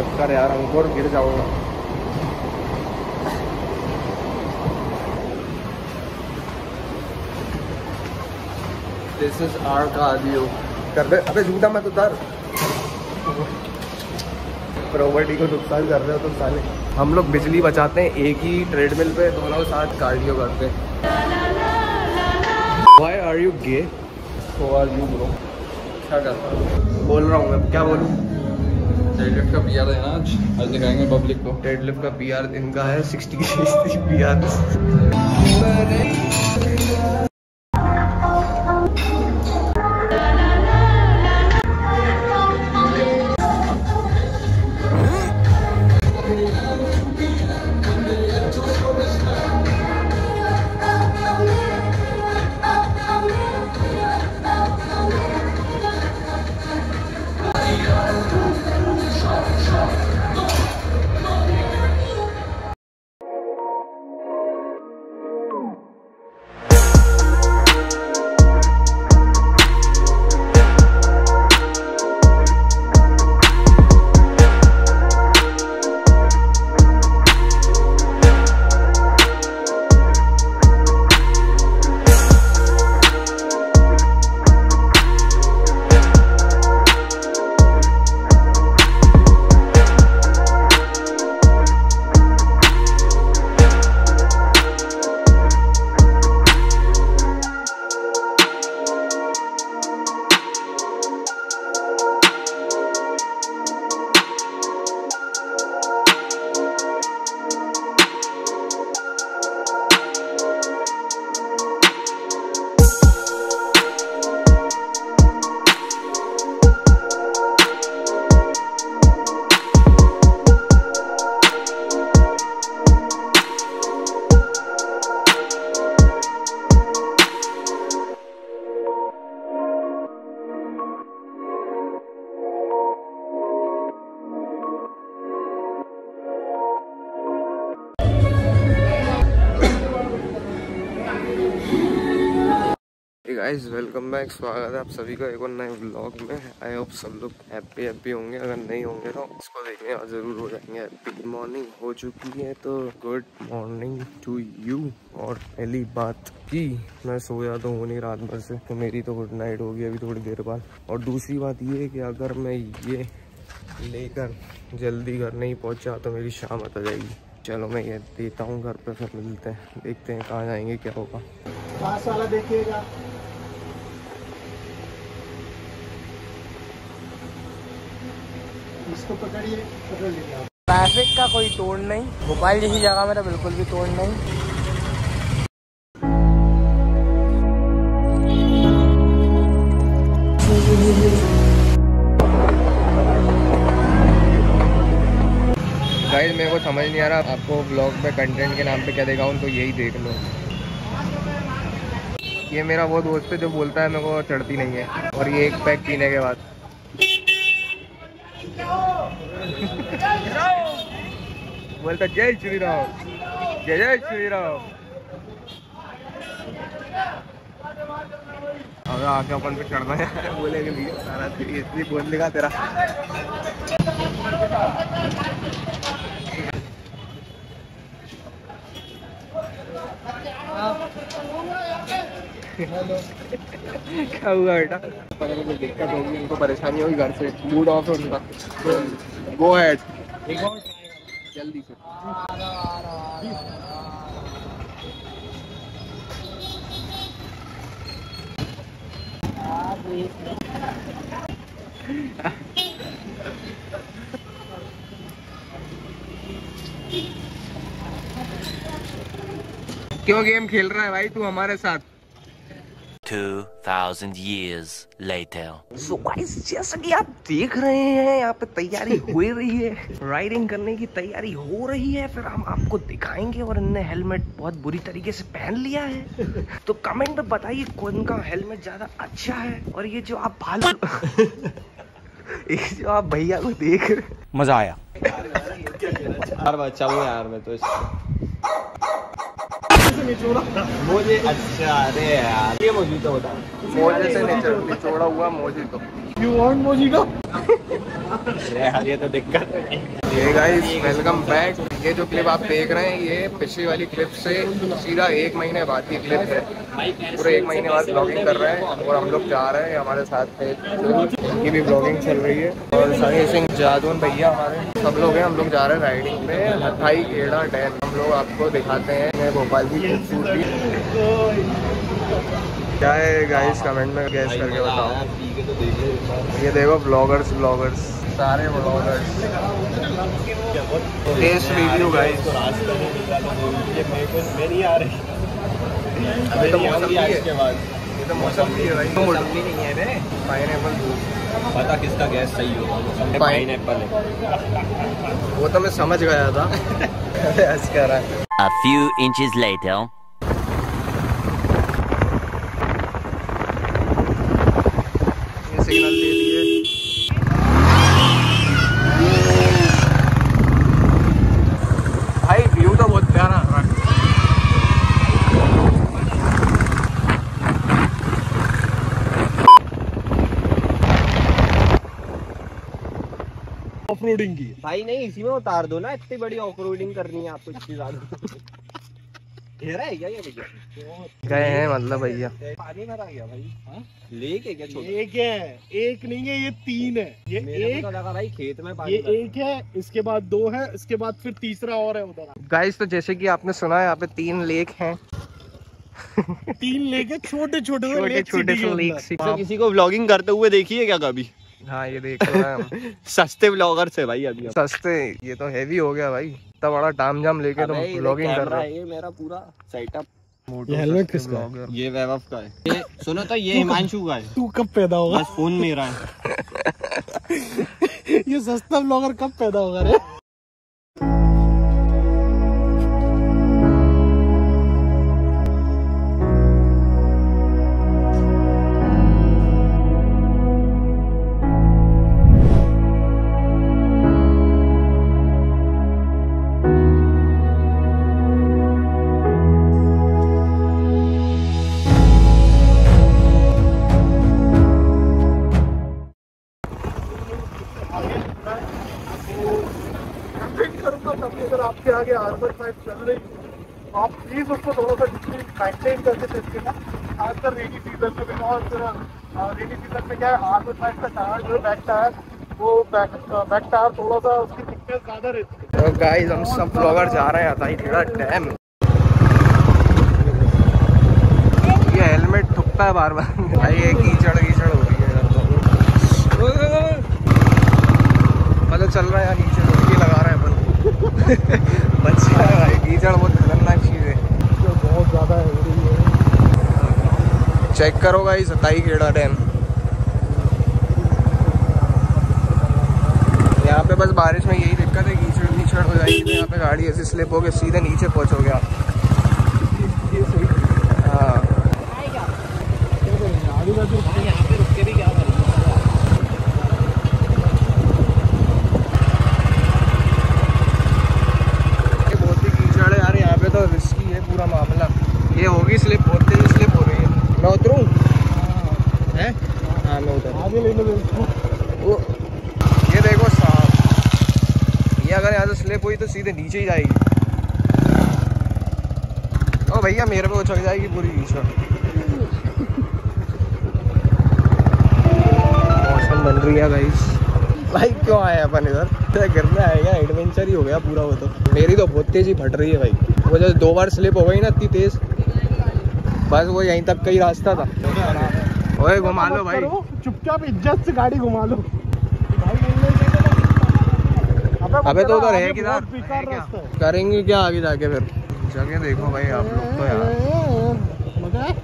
मत कर यार अंकुर, गिर जाऊंगा। This is our cardio. कर दे, अबे जूता मत उतार, प्रॉपर्टी को नुकसान कर रहे हो तुम साले। हम लोग बिजली बचाते हैं एक ही ट्रेडमिल पे, दोनों साथ कार्डियो करते हैं। Why are you gay? Who are you bro? क्या करता हूँ? बोल रहा हूँ मैं, क्या बोलूँ? डेडलिफ्ट का पीआर है ना, आज दिखाएंगे पब्लिक को। डेडलिफ्ट का पीआर इनका है 60 पीआर। गाइस वेलकम बैक, स्वागत है आप सभी का एक और नए व्लॉग में। आई होप सब लोग हैप्पी होंगे, अगर नहीं होंगे तो इसको देखने और ज़रूर हो जाएंगे हैप्पी। मॉर्निंग हो चुकी है तो गुड मॉर्निंग टू यू। और पहली बात कि मैं सोया तो हूँ नहीं रात भर से, तो मेरी तो गुड नाइट होगी अभी थोड़ी देर बाद। और दूसरी बात ये है कि अगर मैं ये लेकर जल्दी घर नहीं पहुँचा तो मेरी शाम आ जाएगी। चलो मैं ये देता हूँ घर पर, फिर मिलते हैं, देखते हैं कहाँ जाएंगे, क्या होगा। पास वाला देखिएगा, इसको पकड़िए, पकड़ लीजिए। ट्रैफिक का कोई तोड़ नहीं, भोपाल जैसी जगह में तो बिल्कुल भी तोड़ नहीं। गाइस मेरे को समझ नहीं आ रहा आपको ब्लॉग पे कंटेंट के नाम पे क्या दिखाऊं, तो यही देख लो। ये मेरा वो दोस्त है जो बोलता है मेरे को चढ़ती नहीं है, और ये एक पैक पीने के बाद बोलता जय श्री राम, जय जय श्री राम। अब आके अपन पे चढ़ना है, बोलेंगे भैया सारा इसलिए बोल देगा तेरा। क्या हुआ बेटा? पता नहीं, दिक्कत होगी, उनको परेशानी होगी घर से, मूड ऑफ है उनका। गो अहेड, जल्दी से। क्यों गेम खेल रहा है भाई तू हमारे साथ? 2000 years later. So guys, जैसा कि आप देख रहे हैं यहाँ पे तैयारी हो रही है, राइडिंग करने की तैयारी हो रही है, फिर हम आपको दिखाएंगे। और इनने हेलमेट बहुत बुरी तरीके से पहन लिया है, तो कमेंट में बताइए कौन का हेलमेट ज्यादा अच्छा है। और ये जो आप भालू जो आप भैया को देख रहे, मजा आया यार, बच्चा हूँ यार मैं तो इसको मुझे। अच्छा अरे यार ये मुझे तो बता, मोजे से निचोड़ा हुआ मोजी तो यू वांट मोजिटो? ये तो दिक्कत है। ये गाइस वेलकम बैक। ये जो क्लिप आप देख रहे हैं ये पिछली वाली क्लिप से सीधा 1 महीने बाद की क्लिप है। पूरे 1 महीने बाद ब्लॉगिंग कर रहे हैं और हम लोग जा रहे हैं, हमारे साथ थे उनकी भी ब्लॉगिंग चल रही है और सनी सिंह जादून भैया हमारे सब लोग हैं। हम लोग जा रहे हैं राइडिंग पे हथाई खेड़ा डैम। हम लोग आपको दिखाते हैं भोपाल की खूबसूरती क्या है गाइस, कमेंट में गैस करके बताओ। ये देखो ब्लॉगर्स सारे ब्लॉगर्स टेस्ट रिव्यू गाइस। अभी तो मौसम भी है, ये तो मौसम भी है भाई। तो मौसम भी नहीं है रे, पाइनएप्पल जूस। पता किसका गैस सही होगा, पाइनएप्पल है। वो तो मैं समझ गया था। हंस कर रहा है। A few inches later. Signal दे दिए। भाई व्यू तो बहुत प्यारा है। ऑफरोडिंग की भाई नहीं, इसी में उतार दो ना, इतनी बड़ी ऑफरोडिंग करनी है आपको इतनी ज्यादा। घेरा है क्या ये भैया? गए हैं मतलब भैया। पानी भरा गया भाई। लेक है क्या छोटा? एक है, एक नहीं है, ये 3 है। ये एक लगा भाई खेत में पानी। ये एक है, इसके बाद 2 है, इसके बाद फिर तीसरा और है उधर। गाइस तो जैसे कि आपने सुना है यहाँ पे 3 लेक हैं। 3 लेक है, छोटे छोटे से लेक। किसी को व्लॉगिंग करते हुए देखिए क्या कभी? हाँ ये देख रहे हैं हम। सस्ते व्लॉगर से भाई अभी। सस्ते, ये तो हैवी हो गया भाई। इतना बड़ा तामझाम लेके तो व्लॉगिंग कर रहा है। ये मेरा पूरा सेटअप। ये हेलमेट किसका है? ये वैभव का है। ये सुनो तो ये हिमांशु का है। तू कब पैदा होगा? बस फोन मेरा है। ये सस्ता ब्लॉगर कब पैदा होगा रे? अगर आपके आगे R15 चल रही है, आप प्लीज उसको थोड़ा सा मेंटेन करके चलिएगा, खासकर रेनी सीजन में। बिकॉज रेनी सीजन में क्या है, R15 का टायर जो बैक टायर, वो बैक टायर थोड़ा सा उसकी थिकनेस ज्यादा रहती है। तो गाइस हम सब ब्लॉगर जा रहे हैं हथाई खेड़ा डैम। ये हेलमेट ठुकता है बार बार। भाई ये कीचड़ हो रही है इधर तो। मतलब चल रहा है यार, कीचड़ ये लगा रहे हैं अपन। बच्चा है भाई, कीचड़ बहुत खतरनाक चीज है, बहुत ज्यादा है। चेक करो गाइस हथाई खेड़ा डैम। यहाँ पे बस बारिश में यही दिक्कत है, कीचड़ हो जाएगी तो यहाँ पे गाड़ी ऐसे स्लिप होके सीधे नीचे पहुँचोगे आप। हाँ यहाँ पे रुक के भी क्या करेंगे? तो रिस्की है पूरा मामला। ये होगी स्लिप, बहुत तेज स्लिप हो रही है। मैं उतरूँ? हैं? हाँ मैं उतर। आगे ले लो वो ये देखो साहब, ये अगर यहाँ से स्लिप हुई तो सीधे नीचे ही जाएगी। ओ भैया मेरे पे उछल जाएगी पूरी कीचड़। मौसम बन रही है गाइस। भाई क्यों आए अपन इधर? घर में आएगा, एडवेंचर ही हो गया पूरा। वो तो मेरी तो बहुत तेजी फट रही है भाई। वो जैसे 2 बार स्लिप हो गई ना इतनी तेज, बस वो यहीं तक का ही रास्ता था। ओए घुमा लो भाई, चुपचाप इज्जत से गाड़ी घुमा लो। अबे तो उधर है किधर करेंगे क्या आगे जाके? फिर जगह देखो भाई आप लोग तो यार।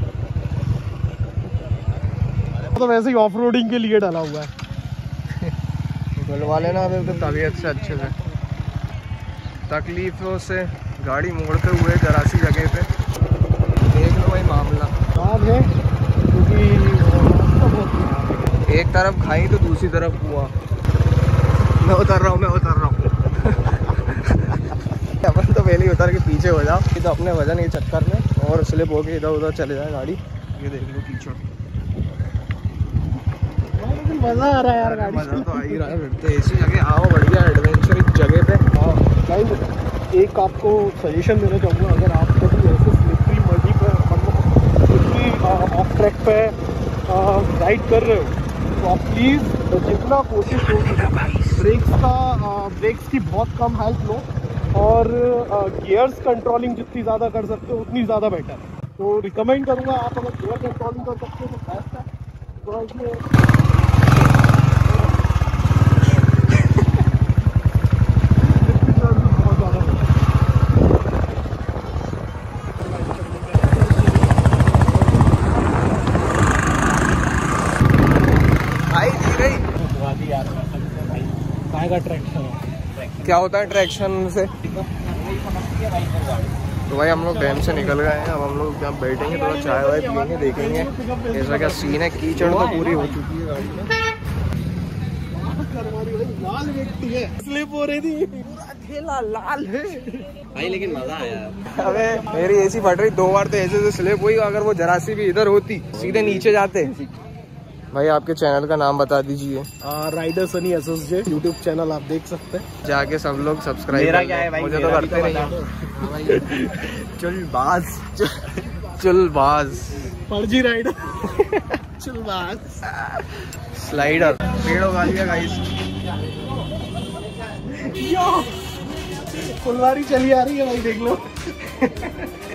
तो वैसे ही ऑफ रोडिंग के लिए डाला हुआ है। धुलवा लेना अभी तो तबीयत से अच्छे से। तकलीफों से गाड़ी मोड़ते हुए जरा सी जगह पे देख लो भाई मामला है, क्योंकि एक तरफ खाई तो दूसरी तरफ कुआं। मैं उतर रहा हूँ। अपन तो पहले ही उतर के पीछे हो जाओ, तो अपने वजन के चक्कर में और स्लिप होके इधर उधर चले जाए गाड़ी। ये देख लो कीचड़। मजा आ रहा है यार गाड़ी मजा तो आ ही रहा है। फिर तो ऐसी जगह आओ, बढ़िया एडवेंचर जगह पे। गाइस एक आपको सजेशन देना चाहूँगा, अगर आप कभी ऐसे स्लिपरी मर्जी पर मतलब ऑफ ट्रैक पे राइड कर रहे हो तो आप प्लीज़ जितना कोशिश हो ब्रेक्स की बहुत कम हेल्प लो और गियर्स कंट्रोलिंग जितनी ज़्यादा कर सकते हो उतनी ज़्यादा बेटर है। तो रिकमेंड करूँगा आप अगर गियर कंट्रोलिंग कर सकते हो तो बेस्ट है। तो इसमें का ट्रैक्शन क्या होता है ट्रैक्शन से? तो भाई हम लोग डैम से निकल गए हैं। अब हम लोग यहाँ बैठेंगे, थोड़ा चाय वाय पियेंगे, देखेंगे ऐसा क्या सीन है। कीचड़ तो पूरी हो चुकी है गाड़ी में। लाल मिट्टी है, स्लिप हो रही थी, ठेला लाल है भाई, लेकिन मजा आया। अबे मेरी एसी फट रही 2 बार तो ऐसे से स्लिप हुई। अगर वो जरा सी भी इधर होती सीधे नीचे जाते। भाई आपके चैनल का नाम बता दीजिए। Rider Sunny SSJ YouTube channel आप देख सकते हैं, जाके सब लोग सब्सक्राइब। मेरा क्या है भाई, मुझे तो करते नहीं। चुलबाज फर्जी राइडर चुलबाज स्लाइडर पेड़ों का लिया गाइस। फुलवारी चली आ रही है भाई, देख लो।